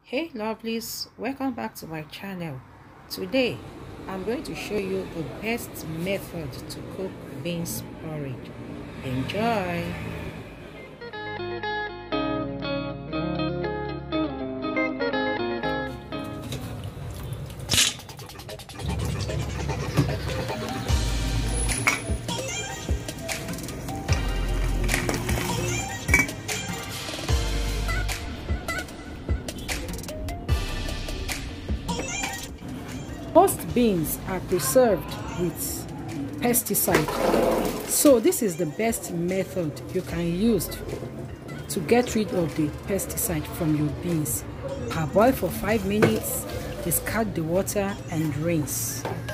Hey lovelies, welcome back to my channel. Today I'm going to show you the best method to cook beans porridge. Enjoy! Most beans are preserved with pesticide, so this is the best method you can use to get rid of the pesticide from your beans. Parboil for 5 minutes, discard the water and rinse.